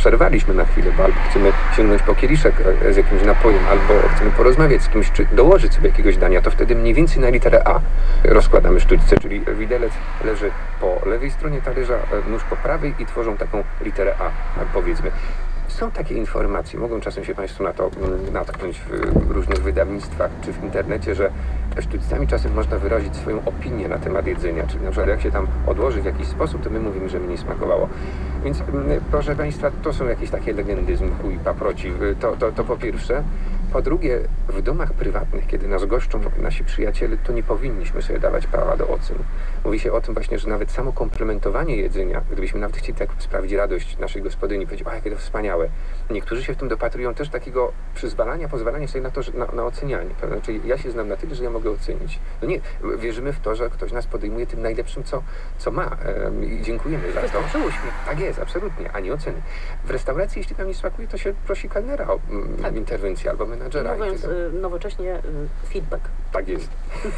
przerwaliśmy na chwilę, bo albo chcemy sięgnąć po kieliszek z jakimś napojem, albo chcemy porozmawiać z kimś, czy dołożyć sobie jakiegoś dania, to wtedy mniej więcej na literę A rozkładamy sztućce, czyli widelec leży po lewej stronie talerza, nóż po prawej i tworzą taką literę A, powiedzmy. Są takie informacje, mogą czasem się Państwo na to natknąć w różnych wydawnictwach czy w internecie, że sztućcami czasem można wyrazić swoją opinię na temat jedzenia, czyli na przykład jak się tam odłoży w jakiś sposób, to my mówimy, że mi nie smakowało. Więc proszę Państwa, to są jakieś takie legendy z mchu i paproci, to po pierwsze. Po drugie, w domach prywatnych, kiedy nas goszczą nasi przyjaciele, to nie powinniśmy sobie dawać prawa do ocen. Mówi się o tym właśnie, że nawet samo komplementowanie jedzenia, gdybyśmy nawet chcieli tak sprawić radość naszej gospodyni, powiedzieć, o jakie to wspaniałe. Niektórzy się w tym dopatrują też takiego pozwalania sobie na to, że na ocenianie. Prawda? Czyli ja się znam na tyle, że ja mogę ocenić. No nie, wierzymy w to, że ktoś nas podejmuje tym najlepszym, co ma. I dziękujemy za to. Wystarczy uśmiech. Tak jest, absolutnie, a nie oceny. W restauracji, jeśli tam nie smakuje, to się prosi kelnera o interwencję albo menadżera. Mówiąc nowocześnie, feedback. Tak jest.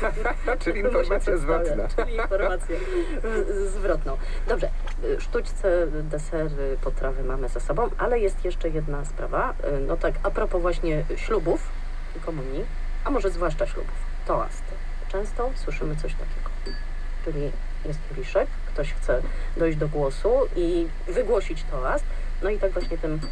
Czyli informacja zwrotna. Czyli informację zwrotną. Dobrze, sztućce, desery, potrawy mamy ze sobą, ale jest jeszcze jedna sprawa. No tak, a propos właśnie ślubów i komunii, a może zwłaszcza ślubów, toasty. Często słyszymy coś takiego. Czyli jest kieliszek, ktoś chce dojść do głosu i wygłosić toast, no i tak właśnie tym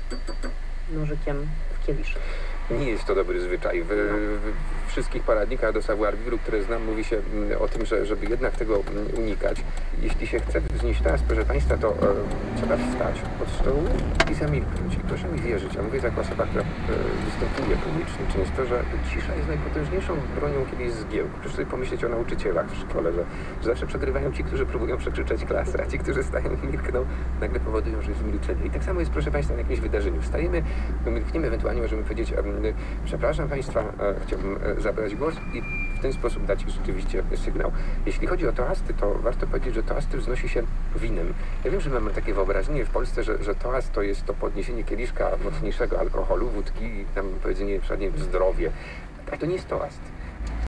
nożykiem w kieliszek. Nie jest to dobry zwyczaj. W wszystkich poradnikach do savoir-vivre, które znam, mówi się o tym, że żeby jednak tego unikać. Jeśli się chce wznieść toast, proszę Państwa, to trzeba wstać od stołu i zamilknąć. I proszę mi wierzyć, ja mówię jako osoba, która występuje publicznie często, że cisza jest najpotężniejszą bronią, kiedy jest zgiełk. Proszę sobie pomyśleć o nauczycielach w szkole, że zawsze przegrywają ci, którzy próbują przekrzyczeć klasę, a ci, którzy stają i milkną, nagle powodują, że jest milczenie. I tak samo jest, proszę Państwa, na jakimś wydarzeniu. Wstajemy, milkniemy, ewentualnie możemy powiedzieć, przepraszam Państwa, chciałbym zabrać głos i w ten sposób dać rzeczywiście sygnał. Jeśli chodzi o toasty, to warto powiedzieć, że toasty wznosi się winem. Ja wiem, że mamy takie wyobrażenie w Polsce, że toast to jest to podniesienie kieliszka mocniejszego alkoholu, wódki i tam powiedzenie przynajmniej zdrowie. Ale to nie jest toast.